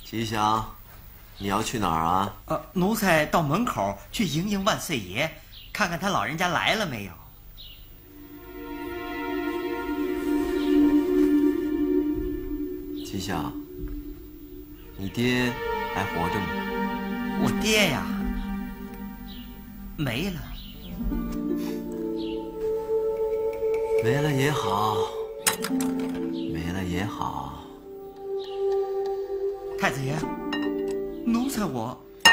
吉祥，你要去哪儿啊？ 奴才到门口去迎迎万岁爷，看看他老人家来了没有。 吉祥，你爹还活着吗？ 我爹呀，没了。 没了也好，没了也好。 太子爷，奴才我。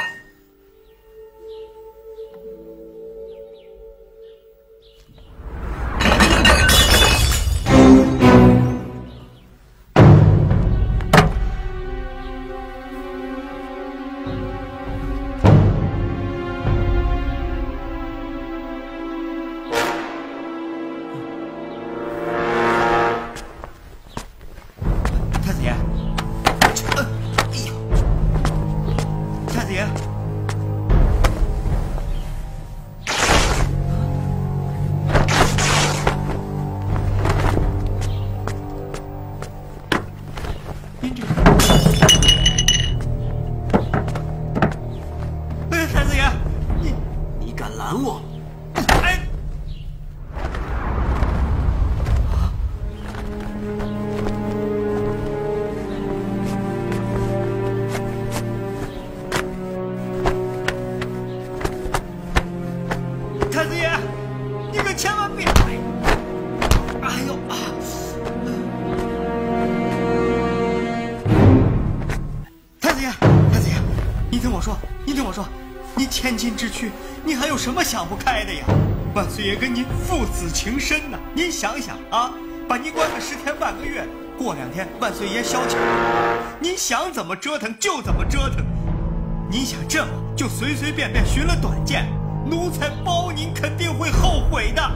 千金之躯，你还有什么想不开的呀？万岁爷跟您父子情深呐，您想想啊，把您关个10天半个月，过2天万岁爷消遣，您想怎么折腾就怎么折腾。您想这么就随随便便寻了短见，奴才包您肯定会后悔的。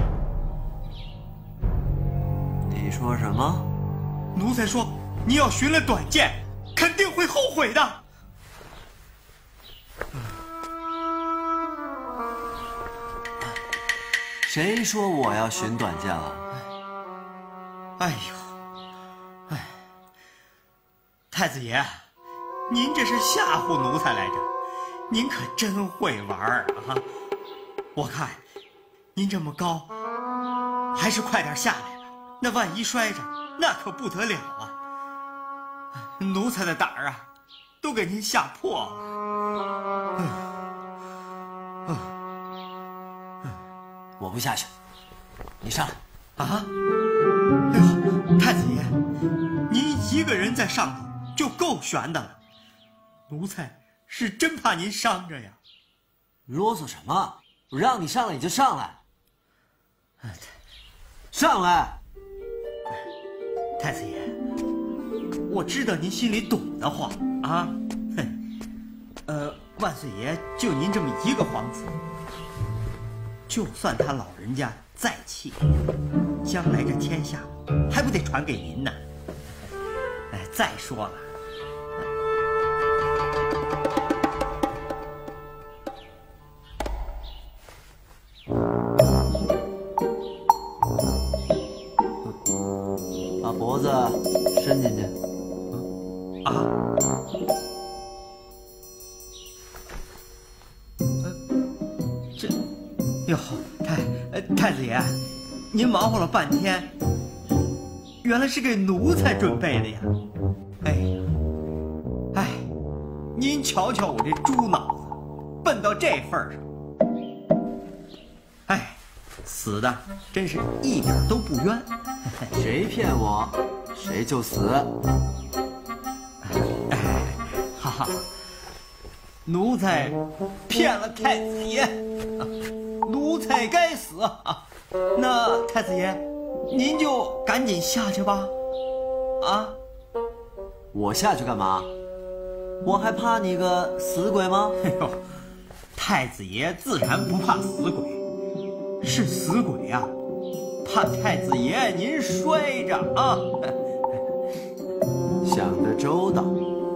你说什么？ 奴才说，你要寻了短见，肯定会后悔的。 谁说我要寻短见了？ 哎呦，太子爷，您这是吓唬奴才来着，您可真会玩啊！我看您这么高，还是快点下来吧，那万一摔着，那可不得了啊！奴才的胆儿啊，都给您吓破了。 我不下去，你上来。 啊！哎呦，太子爷，您一个人在上头就够悬的了，奴才是真怕您伤着呀。 啰嗦什么？我让你上来你就上来。上来！ 太子爷，我知道您心里懂得慌啊。万岁爷就您这么一个皇子。就算他老人家再气，将来这天下还不得传给您呢？再说了， 把脖子伸进去。 啊！哟，太子爷，您忙活了半天，原来是给奴才准备的呀！您瞧瞧我这猪脑子，笨到这份儿上，死的真是一点都不冤。 谁骗我，谁就死。 哈哈，奴才骗了太子爷。奴才该死啊！那太子爷，您就赶紧下去吧。啊！ 我下去干嘛？我还怕你个死鬼吗？ 哎呦，太子爷自然不怕死鬼，是死鬼啊，怕太子爷您摔着啊。 想得周到。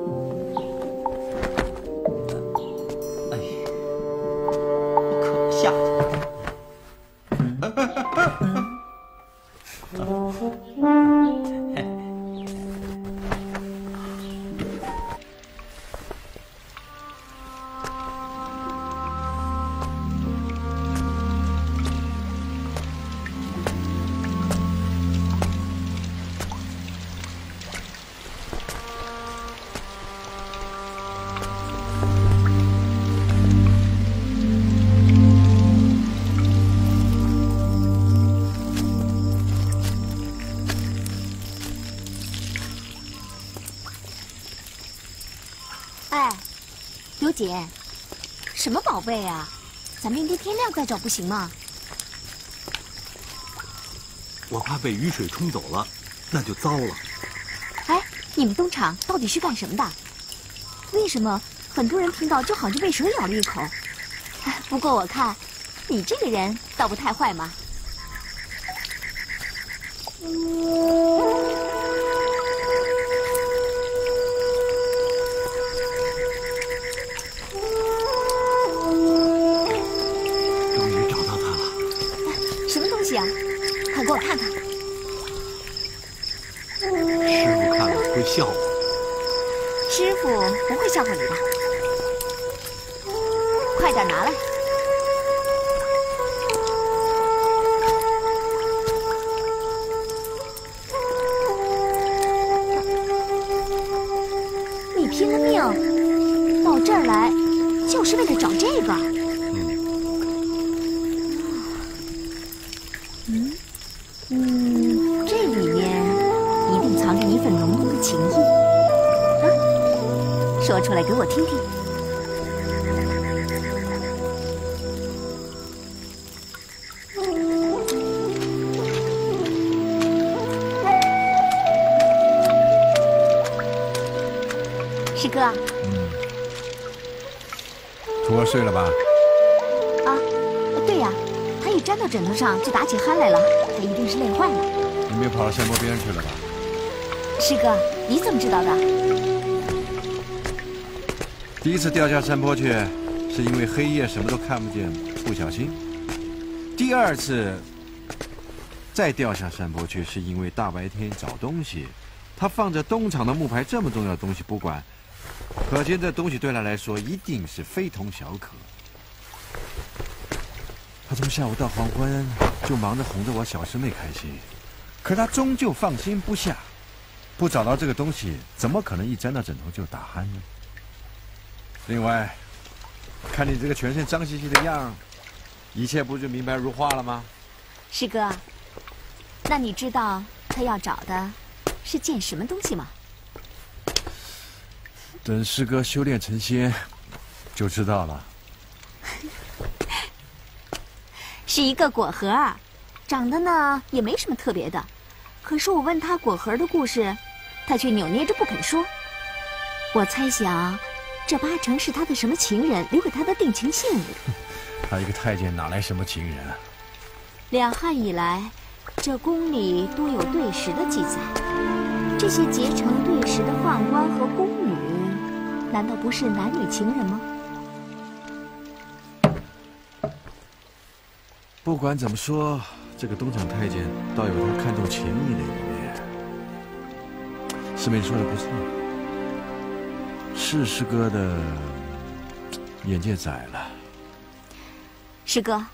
可下去。 哎，刘姐，什么宝贝啊？咱明天天亮再找不行吗？ 我怕被雨水冲走了，那就糟了。 哎，你们东厂到底是干什么的？为什么很多人听到就好像被蛇咬了一口？不过我看，你这个人倒不太坏嘛。 终于找到它了。 什么东西啊？快给我看看。 师傅看了会笑话。 师傅不会笑话你的。快点拿来。你拼了命到这儿来，就是为了找这个？这里面一定藏着一份浓浓的情谊。说出来给我听听。师哥。 徒儿睡了吧？ 啊，对呀，他一粘到枕头上就打起鼾来了，他一定是累坏了。 你没有跑到山坡边去了吧？ 师哥，你怎么知道的？ 第一次掉下山坡去，是因为黑夜什么都看不见，不小心；第二次再掉下山坡去，是因为大白天找东西，他放着东厂的木牌这么重要的东西不管，可见这东西对他来说一定是非同小可。他从下午到黄昏就忙着哄着我小师妹开心，可他终究放心不下，不找到这个东西，怎么可能一沾到枕头就打鼾呢？另外，看你这个全身脏兮兮的样，一切不就明白如画了吗？ 师哥，那你知道他要找的是件什么东西吗？ 等师哥修炼成仙，就知道了。 是一个果核，长得呢也没什么特别的，可是我问他果核的故事，他却扭捏着不肯说。我猜想，这八成是他的什么情人留给他的定情信物。 他一个太监哪来什么情人啊？ 两汉以来，这宫里多有对食的记载。这些结成对食的宦官和宫女，难道不是男女情人吗？ 不管怎么说，这个东厂太监倒有他看重情义的一面。师妹说的不错，是师哥的眼界窄了。 师哥，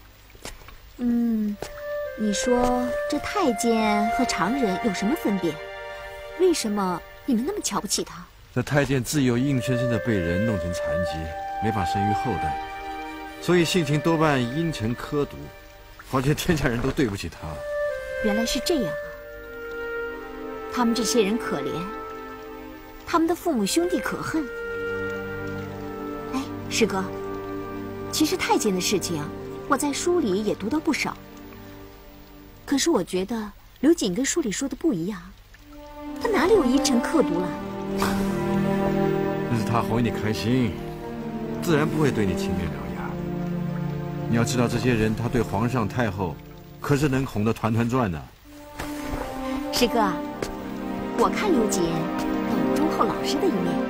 你说这太监和常人有什么分别？为什么你们那么瞧不起他？ 这太监自幼硬生生的被人弄成残疾，没法生育后代，所以性情多半阴沉刻毒，好像天下人都对不起他。 原来是这样啊！他们这些人可怜，他们的父母兄弟可恨。哎，师哥，其实太监的事情，我在书里也读到不少。可是我觉得刘瑾跟书里说的不一样，他哪里有阴沉刻毒了？ 那是他哄你开心，自然不会对你青面獠牙。你要知道，这些人他对皇上太后可是能哄得团团转的。 师哥，我看刘瑾都有忠厚老实的一面。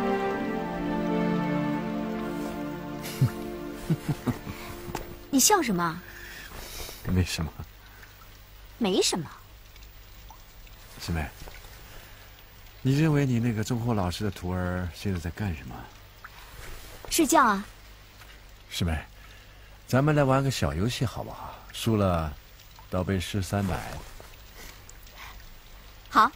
你笑什么？ 没什么。 没什么。 师妹，你认为你那个忠厚老实的徒儿现在在干什么？ 睡觉啊。 师妹，咱们来玩个小游戏好不好？输了倒背诗300。 好。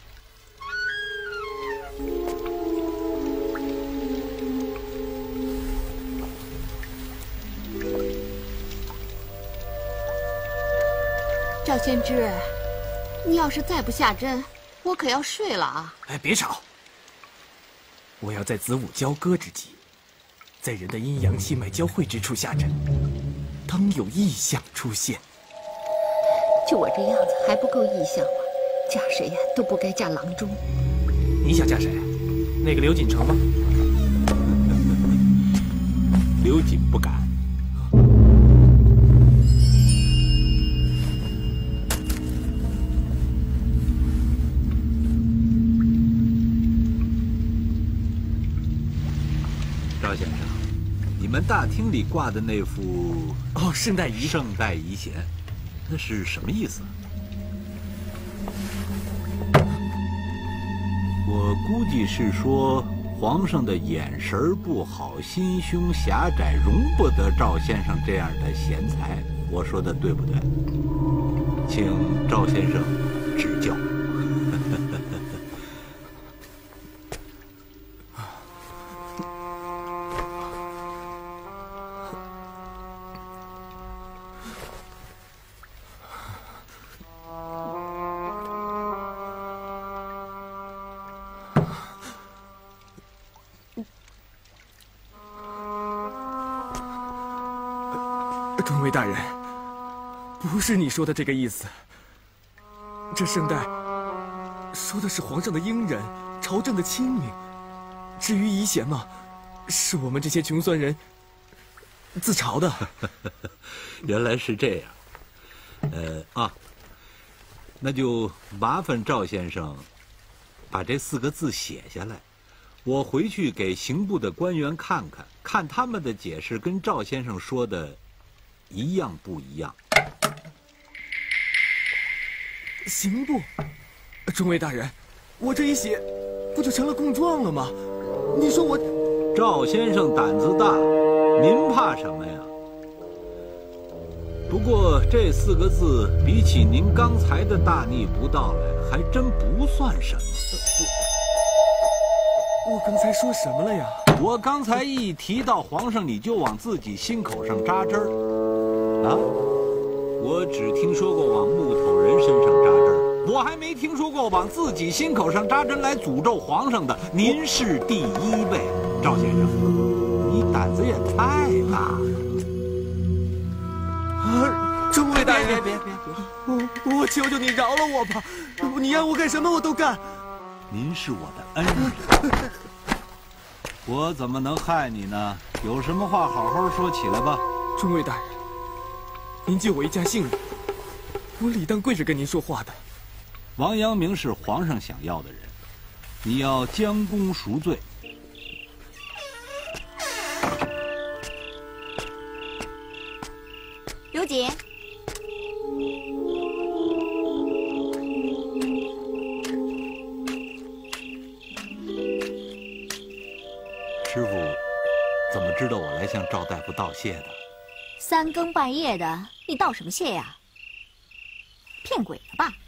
赵先知，你要是再不下针，我可要睡了啊！ 哎，别吵！我要在子午交割之际， 在人的阴阳气脉交汇之处下针，当有异象出现。 就我这样子还不够异象吗？嫁谁呀都不该嫁郎中。 你想嫁谁？那个刘锦成吗？ 刘瑾不敢。赵先生，你们大厅里挂的那幅圣代仪。 圣代仪匾，那是什么意思？我估计是说皇上的眼神不好，心胸狭窄，容不得赵先生这样的贤才。我说的对不对？请赵先生指教。 中尉大人，不是你说的这个意思。这圣代说的是皇上的英仁，朝政的清明。至于仪贤嘛，是我们这些穷酸人自嘲的。 原来是这样。那就麻烦赵先生把这4个字写下来，我回去给刑部的官员看看，看他们的解释跟赵先生说的一样不一样？ 刑部，中尉大人，我这一写，不就成了供状了吗？你说我…… 赵先生胆子大，您怕什么呀？不过这4个字比起您刚才的大逆不道来，还真不算什么。 我刚才说什么了呀？ 我刚才一提到皇上，你就往自己心口上扎针儿。我只听说过往木头人身上扎针儿，我还没听说过往自己心口上扎针来诅咒皇上的。您是第1位，赵先生，你胆子也太大了。 中尉大人， 别！ 我求求你饶了我吧！你让我干什么我都干。 您是我的恩人，我怎么能害你呢？有什么话好好说起来吧。 中尉大人，您救我一家性命，我理当跪着跟您说话的。 王阳明是皇上想要的人，你要将功赎罪。 刘瑾， 师傅怎么知道我来向赵大夫道谢的 3更半夜的，你道什么谢呀？骗鬼了吧？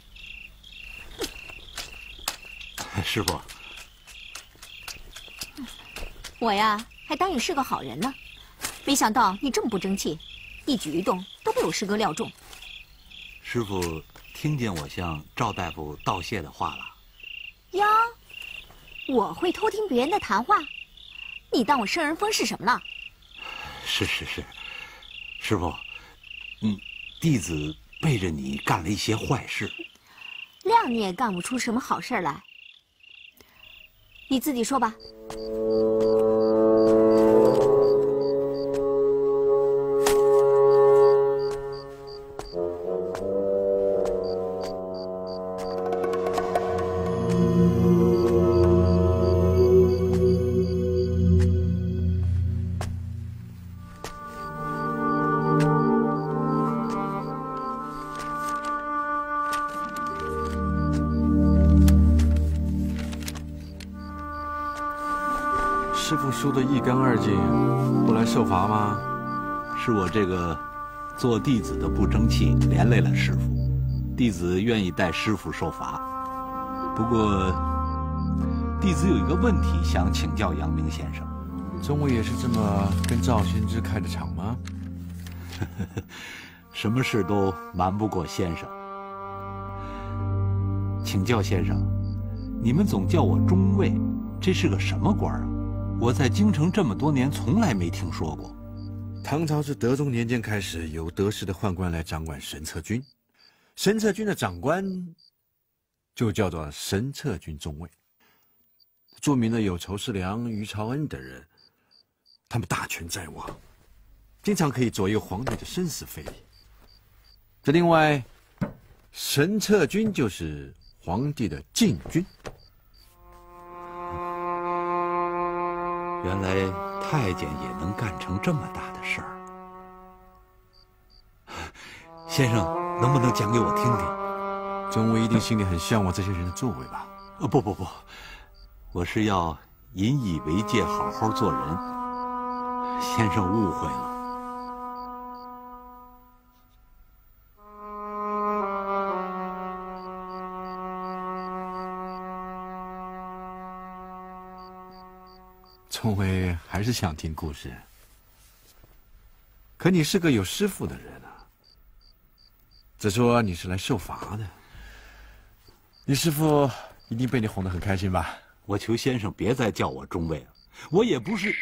师傅， 我呀，还当你是个好人呢，没想到你这么不争气，一举一动都被我师哥料中。 师傅听见我向赵大夫道谢的话了？ 呀，我会偷听别人的谈话？你当我生人疯是什么呢？ 是，师傅，弟子背着你干了一些坏事。 谅你也干不出什么好事来，你自己说吧。 师傅说的一干二净，不来受罚吗？ 是我这个做弟子的不争气，连累了师傅。弟子愿意代师傅受罚。不过，弟子有一个问题想请教阳明先生。 中尉也是这么跟赵宣之开的场吗？ 什么事都瞒不过先生。请教先生，你们总叫我中尉，这是个什么官啊？ 我在京城这么多年，从来没听说过。 唐朝自德宗年间开始，由德式的宦官来掌管神策军，神策军的长官就叫做神策军中尉。著名的有仇士良、于朝恩等人，他们大权在握，经常可以左右皇帝的生死非议。这另外，神策军就是皇帝的禁军。 原来太监也能干成这么大的事儿。先生，能不能讲给我听听？ 中尉一定心里很向往这些人的作为吧？ 不，我是要引以为戒，好好做人。先生误会了。 中尉还是想听故事，可你是个有师傅的人啊。只说你是来受罚的，你师傅一定被你哄得很开心吧？ 我求先生别再叫我中尉了，我也不是。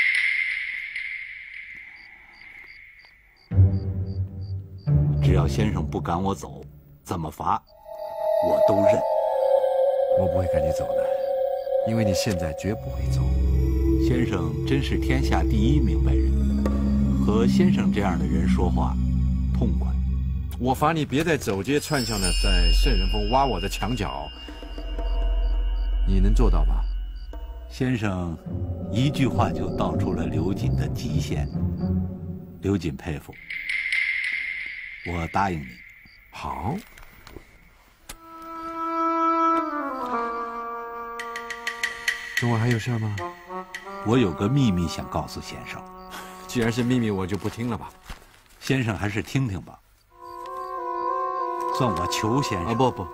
只要先生不赶我走，怎么罚，我都认。 我不会赶你走的，因为你现在绝不会走。 先生真是天下第一明白人，和先生这样的人说话痛快。 我罚你别再走街串巷的在圣人峰挖我的墙角，你能做到吧？ 先生一句话就道出了刘瑾的极限，刘瑾佩服，我答应你。 好。中尉还有事吗？ 我有个秘密想告诉先生。 既然是秘密，我就不听了吧。 先生还是听听吧，算我求先生。 啊，不，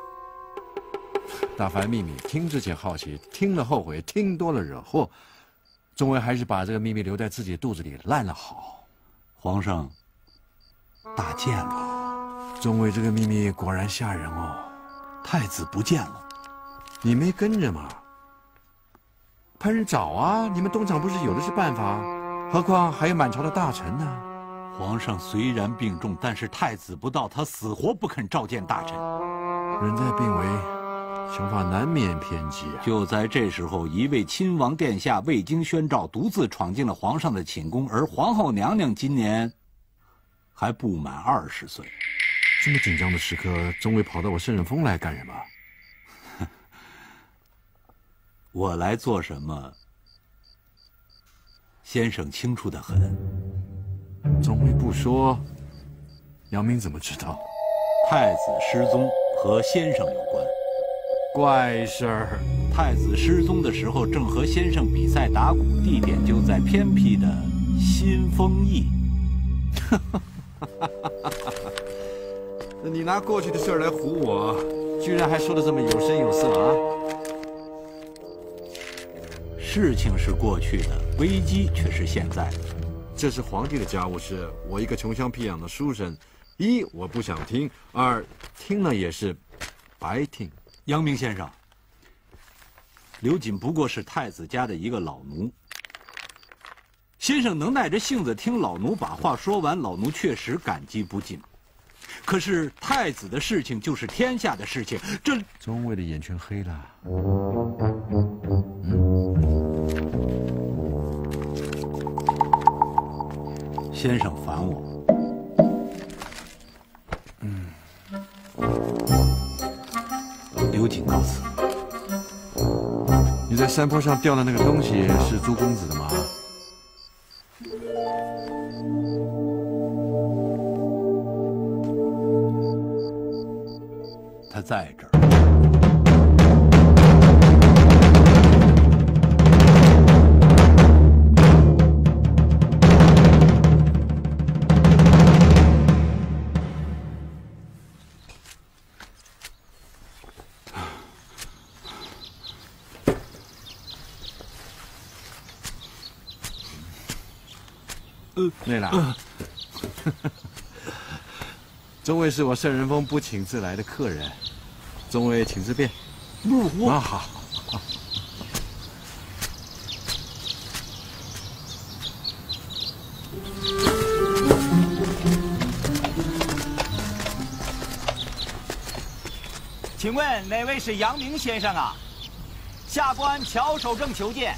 大凡秘密，听之前好奇，听了后悔，听多了惹祸。中尉还是把这个秘密留在自己肚子里烂了好。 皇上大见了。 中尉这个秘密果然吓人哦。 太子不见了， 你没跟着吗？派人找啊！你们东厂不是有的是办法，何况还有满朝的大臣呢。 皇上虽然病重，但是太子不到，他死活不肯召见大臣。 人在病危，想法难免偏激啊。 就在这时候，一位亲王殿下未经宣召，独自闯进了皇上的寝宫，而皇后娘娘今年还不满20岁。 这么紧张的时刻，中尉跑到我圣人峰来干什么？ 我来做什么，先生清楚得很。 中尉不说，杨明怎么知道？ 太子失踪和先生有关。 怪事儿！ 太子失踪的时候，正和先生比赛打鼓，地点就在偏僻的新丰驿。 你拿过去的事儿来唬我，居然还说得这么有声有色啊！ 事情是过去的，危机却是现在的。 这是皇帝的家务事，我一个穷乡僻壤的书生，一我不想听，二听了也是白听。 阳明先生，刘瑾不过是太子家的一个老奴，先生能耐着性子听老奴把话说完，老奴确实感激不尽。可是太子的事情就是天下的事情，这中尉的眼圈黑了。 先生烦我。刘瑾告辞。 你在山坡上掉的那个东西是朱公子的吗？ 他在这儿。 累了。中尉是我圣人峰不请自来的客人，中尉请自便。 不， 啊好。 请问哪位是阳明先生啊？下官乔守正求见。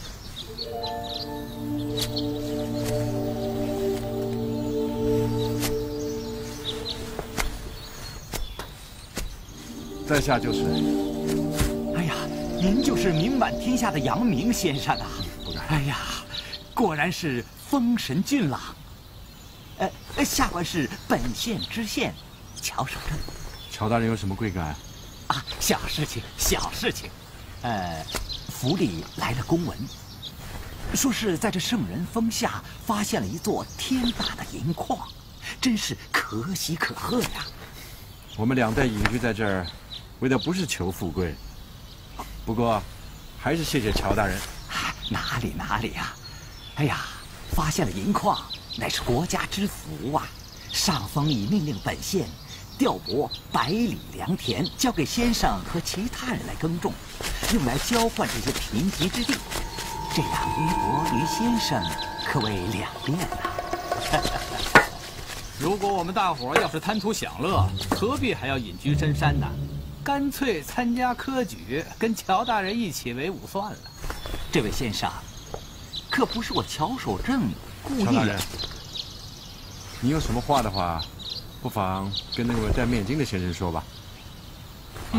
在下就是。 哎呀，您就是名满天下的阳明先生啊！哎呀，果然是风神俊朗。下官是本县知县乔守正。 乔大人有什么贵干？ 啊，小事情，小事情。府里来了公文，说是在这圣人峰下发现了一座天大的银矿，真是可喜可贺呀！ 我们2代隐居在这儿，为的不是求富贵，不过还是谢谢乔大人。 哪里呀！哎呀，发现了银矿，乃是国家之福啊！上峰已命令本县调拨100里良田，交给先生和其他人来耕种，用来交换这些贫瘠之地。这样于伯于先生可谓两便呐。 如果我们大伙要是贪图享乐，何必还要隐居深山呢？干脆参加科举，跟乔大人一起为伍算了。 这位先生，可不是我乔守正故意。 乔大人，你有什么话的话，不妨跟那位戴面巾的先生说吧。 靠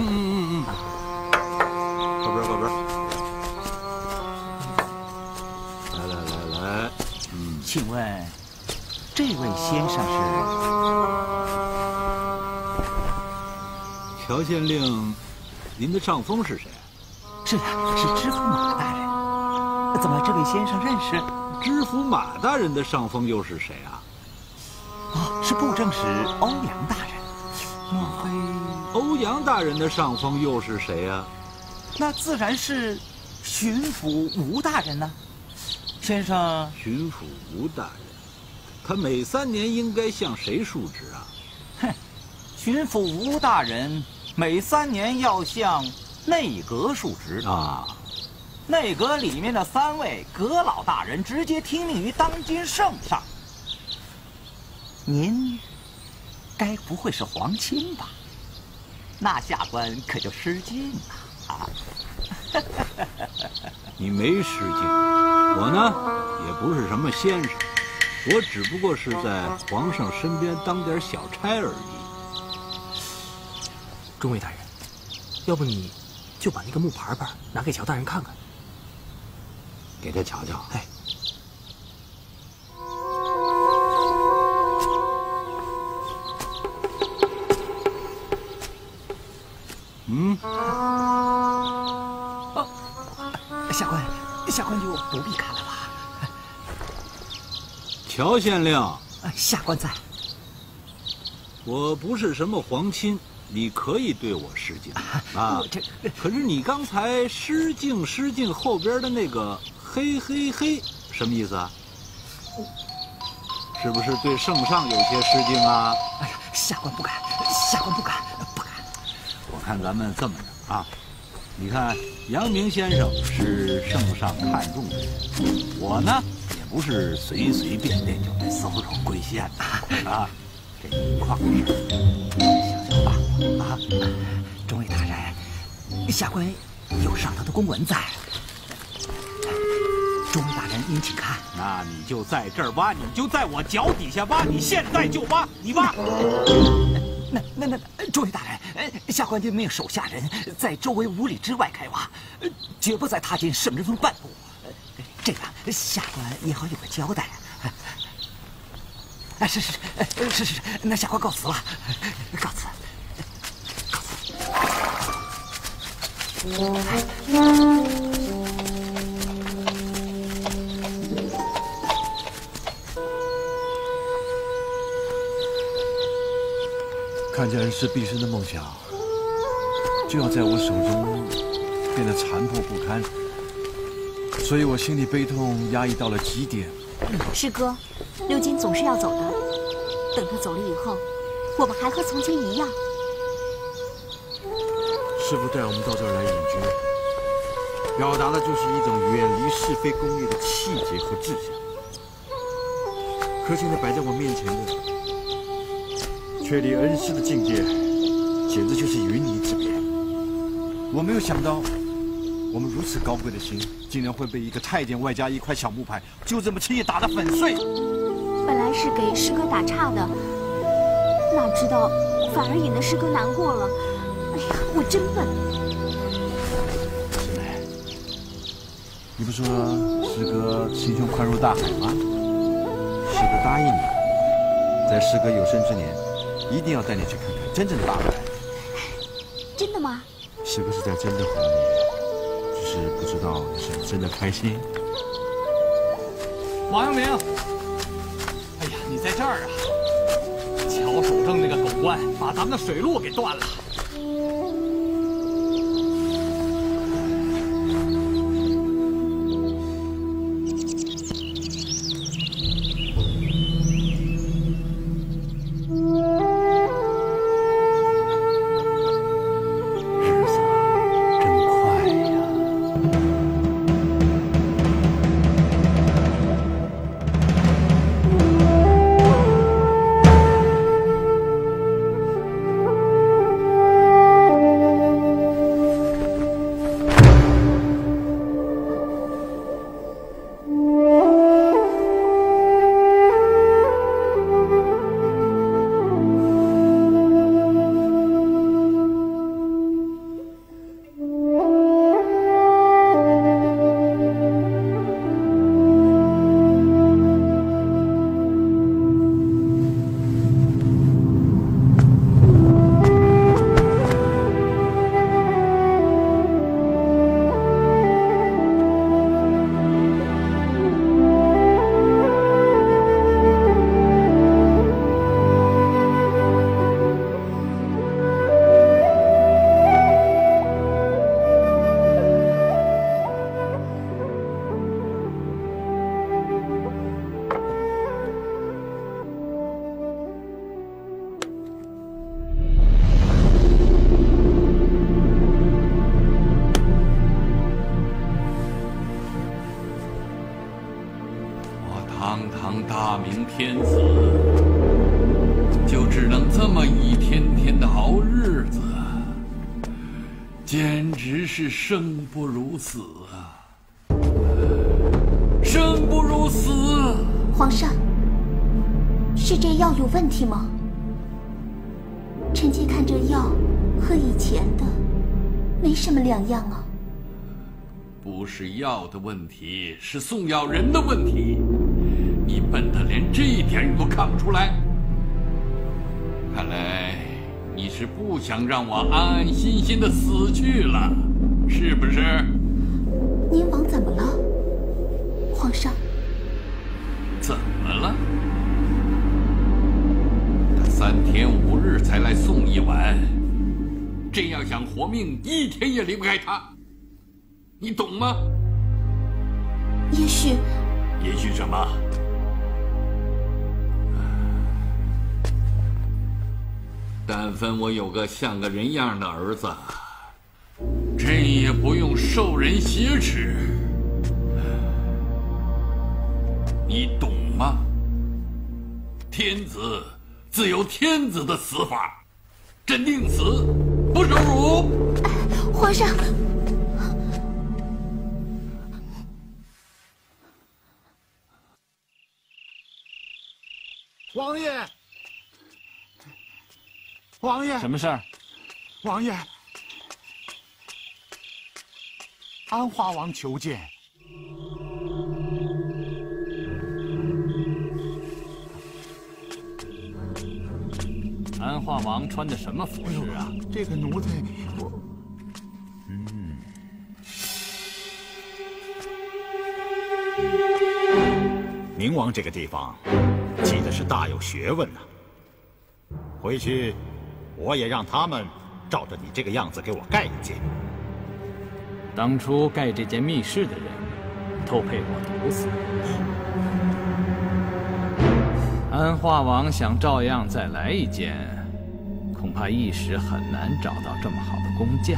边靠边。来， 请问这位先生是？ 乔县令，您的上峰是谁？ 是知府马大人。怎么，这位先生认识？ 知府马大人的上峰又是谁啊？ 是布政使欧阳大人。莫非欧阳大人的上峰又是谁啊？ 那自然是巡抚吴大人呢。先生， 巡抚吴大人，他每3年应该向谁述职啊？ 哼，巡抚吴大人每3年要向内阁述职啊。 内阁里面的3位阁老大人直接听命于当今圣上。您该不会是皇亲吧？那下官可就失敬了啊！ 你没失敬，我呢也不是什么先生，我只不过是在皇上身边当点小差而已。 众位大人，要不你就把那个木牌拿给乔大人看看， 给他瞧瞧。 哎。 下官就不必看了吧。 乔县令， 下官在。 我不是什么皇亲，你可以对我失敬啊。可是你刚才失敬后边的那个嘿什么意思啊？是不是对圣上有些失敬啊？ 哎呀，下官不敢。 我看咱们这么着啊，你看阳明先生是圣上看中的人，我呢也不是随便就能搜肉归县的啊。这银矿的事小办过啊。众位大人，下官有上头的公文在。众位大人您请看。 那你就在这儿挖，你就在我脚底下挖，你现在就挖，你挖。 那，诸位大人，下官听命手下人在周围5里之外开挖，绝不再踏进圣人峰半步。这样下官也好有个交代。是，那下官告辞了，告辞。 看见是毕生的梦想，就要在我手中变得残破不堪，所以我心里悲痛压抑到了极点。 师哥，刘瑾总是要走的，等他走了以后，我们还和从前一样。 师父带我们到这儿来隐居，表达的就是一种远离是非功利的气节和志向。 可现在摆在我面前的，却离恩师的境界，简直就是云泥之别。我没有想到，我们如此高贵的心，竟然会被一个太监外加一块小木牌，就这么轻易打得粉碎。 本来是给师哥打岔的，哪知道反而引得师哥难过了。哎呀，我真笨。 师妹，你不说师哥心胸宽如大海吗？师哥答应你，在师哥有生之年，一定要带你去看看真正的大海。 真的吗？ 师哥是在真的哄你，只是不知道你是不是真的开心。 王阳明，哎呀，你在这儿啊！乔守正那个狗官把咱们的水路给断了。 大明天子，就只能这么一天天的熬日子，简直是生不如死啊！生不如死！ 皇上，是这药有问题吗？臣妾看这药和以前的没什么两样啊。 不是药的问题，是送药人的问题。你笨得连这一点你都看不出来。看来你是不想让我安安心心的死去了，是不是？ 宁王怎么了？皇上， 怎么了？他3天5日才来送一碗，真要想活命，1天也离不开他，你懂吗？ 也许什么？但凡我有个像个人样的儿子，朕也不用受人挟持。你懂吗？天子自有天子的死法，朕宁死不受辱。 皇上， 王爷，王爷， 什么事儿？ 王爷，安花王求见。 安化王穿的什么服饰啊？ 这个奴才， 宁王这个地方，记得是大有学问呐。回去，我也让他们照着你这个样子给我盖一间。 当初盖这间密室的人，都被我毒死。安化王想照样再来一间，恐怕一时很难找到这么好的工匠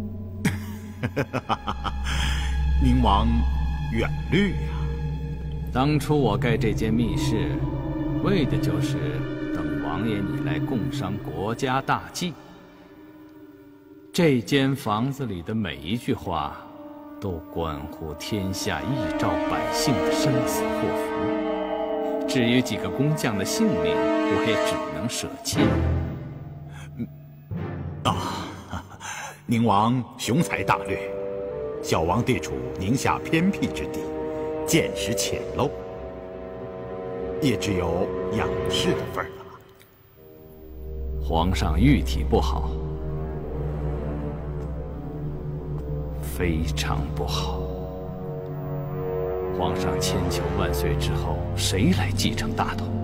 了。宁王远虑呀！ 当初我盖这间密室，为的就是等王爷你来共商国家大计。这间房子里的每一句话，都关乎天下一朝百姓的生死祸福。至于几个工匠的性命，我也只能舍弃。 宁王雄才大略，小王地处宁夏偏僻之地，见识浅陋，也只有仰视的份儿了。 皇上玉体不好，非常不好。皇上千秋万岁之后，谁来继承大统？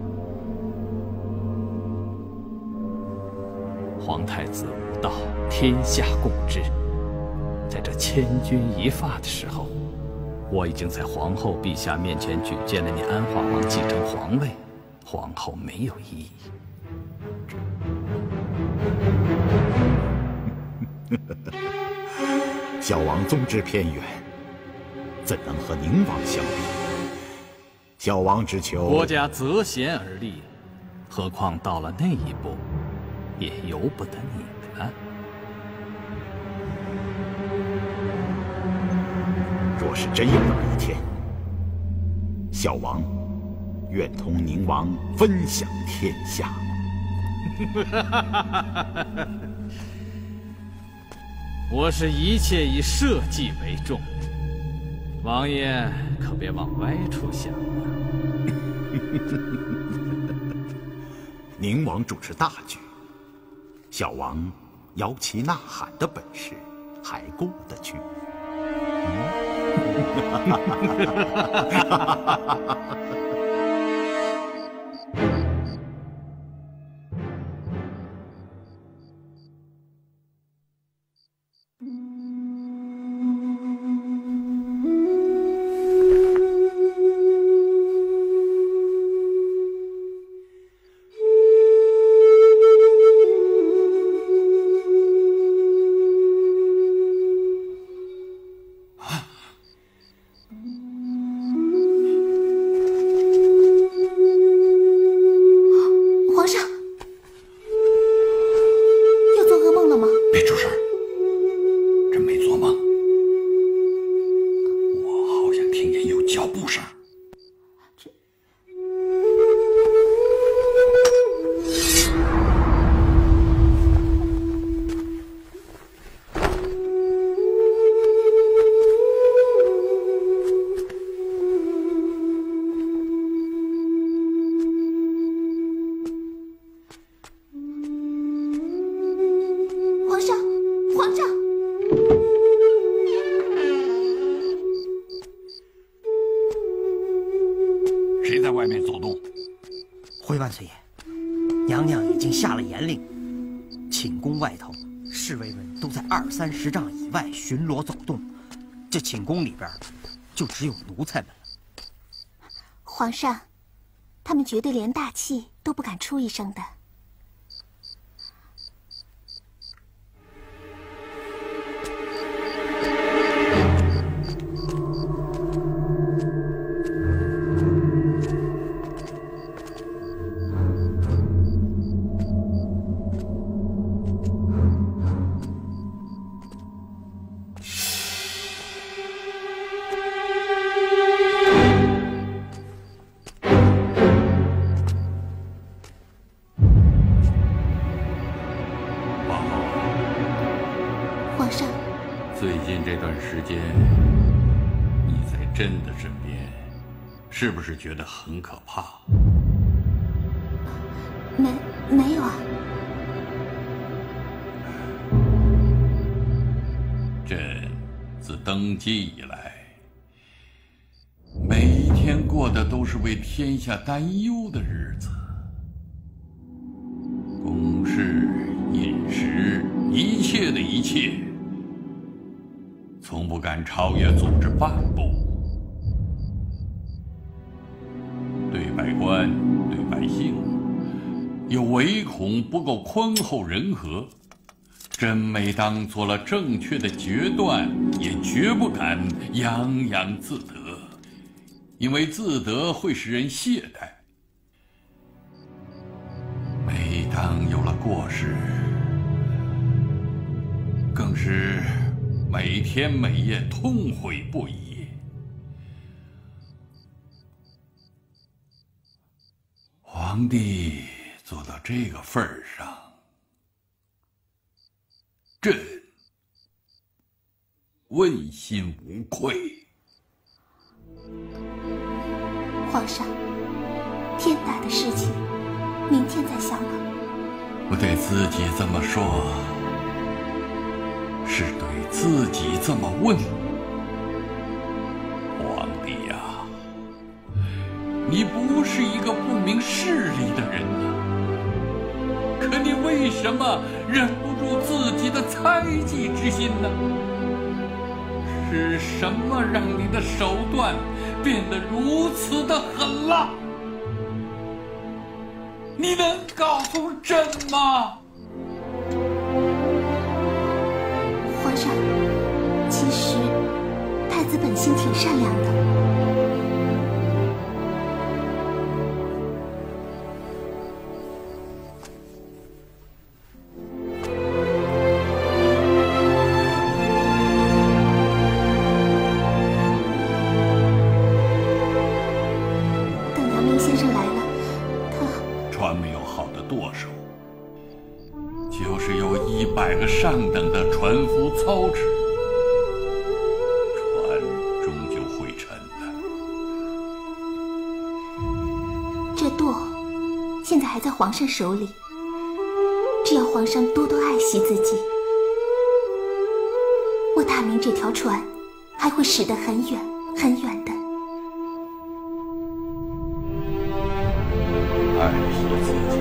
皇太子无道，天下共知。在这千钧一发的时候，我已经在皇后陛下面前举荐了你安华王继承皇位，皇后没有异议。 小王宗之偏远，怎能和宁王相比？小王只求国家择贤而立，何况到了那一步，也由不得你了。 若是真有那么一天，小王愿同宁王分享天下。 我是一切以社稷为重，王爷可别往歪处想啊。 宁王主持大局，小王摇旗呐喊的本事还过得去。 30丈以外巡逻走动，这寝宫里边就只有奴才们了。 皇上，他们绝对连大气都不敢出一声的。 是不是觉得很可怕？ 没有啊。 朕自登基以来，每一天过的都是为天下担忧的日子，公事、饮食，一切的一切，从不敢超越组织半步。对百官，对百姓，又唯恐不够宽厚仁和。朕每当做了正确的决断，也绝不敢洋洋自得， 因为自得会使人懈怠。每当有了过失，更是每天每夜痛悔不已。皇帝做到这个份儿上，朕问心无愧。 皇上，天大的事情，明天再想吧。 我对自己这么说，是对自己这么问。皇帝呀，你不是一个不明事理的人呐，可你为什么忍不住自己的猜忌之心呢？是什么让你的手段变得如此的狠辣？你能告诉朕吗？ 皇上，其实太子本心挺善良的。 上等的船夫操持，船终究会沉的。 这舵现在还在皇上手里，只要皇上多多爱惜自己，我大明这条船还会驶得很远很远的。 爱惜自己，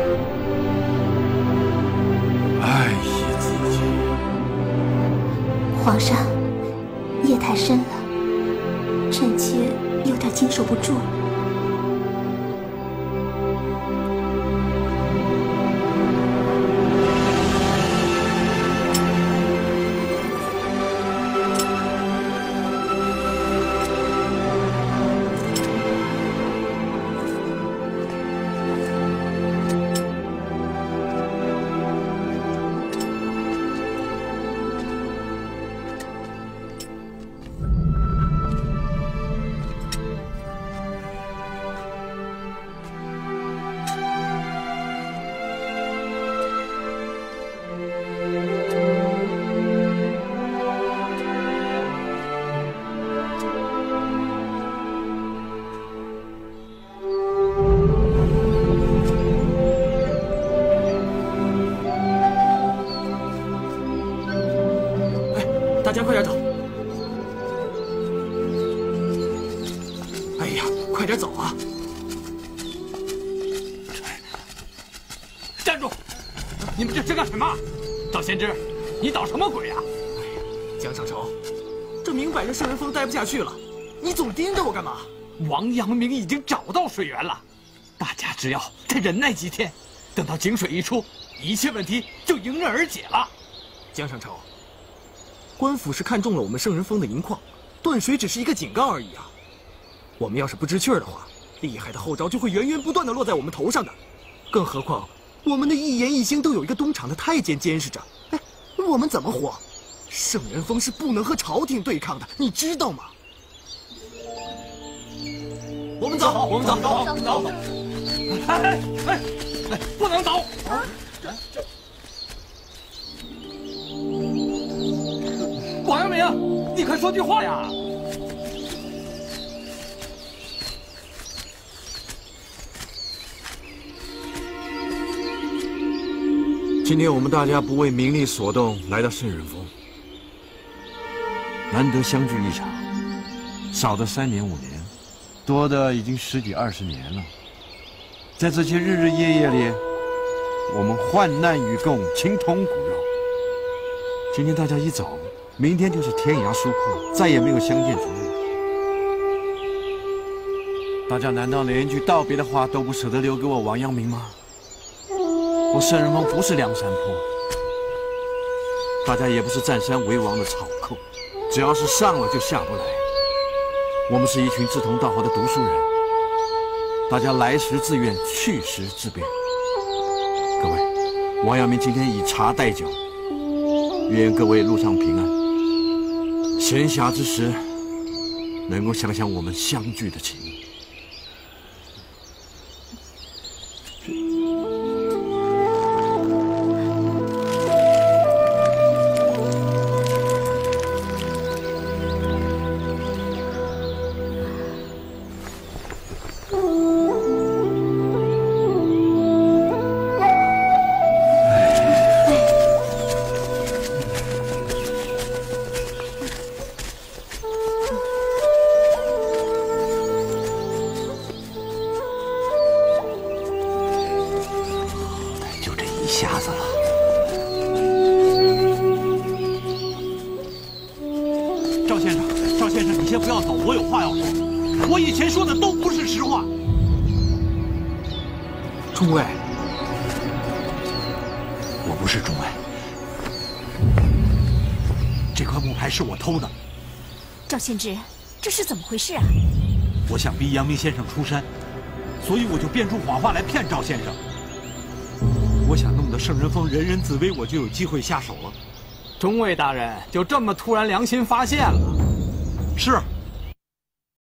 爱惜自己。 皇上，夜太深了，臣妾有点经受不住了。 大家快点走！哎呀，快点走啊！ 站住！你们这是干什么？赵先知，你捣什么鬼啊？ 哎呀，江上愁，这明摆着圣人峰待不下去了，你总盯着我干嘛？ 王阳明已经找到水源了，大家只要再忍耐几天，等到井水一出，一切问题就迎刃而解了。 江上愁。官府是看中了我们圣人峰的银矿，断水只是一个警告而已啊！我们要是不知趣儿的话，厉害的后招就会源源不断的落在我们头上的。更何况，我们的一言一行都有一个东厂的太监监视着。哎，我们怎么活？圣人峰是不能和朝廷对抗的，你知道吗？我们走，我们走。 哎，不能走！王阳明，你快说句话呀！ 今天我们大家不为名利所动，来到圣人峰，难得相聚一场，少的3年5年，多的已经10几20年了。在这些日日夜夜里，我们患难与共，情同骨肉。今天大家一走，明天就是天涯疏阔，再也没有相见之日。大家难道连一句道别的话都不舍得留给我王阳明吗？我圣人峰不是梁山泊，大家也不是占山为王的草寇，只要是上了就下不来。 我们是一群志同道合的读书人，大家来时自愿，去时自便。各位，王阳明今天以茶代酒，愿各位路上平安。闲暇之时，能够想想我们相聚的情谊。 中尉，我不是中尉，这块木牌是我偷的。 赵献之，这是怎么回事啊？ 我想逼阳明先生出山，所以我就编出谎话来骗赵先生。我想弄得圣人峰人人自危，我就有机会下手了。 中尉大人就这么突然良心发现了？ 是，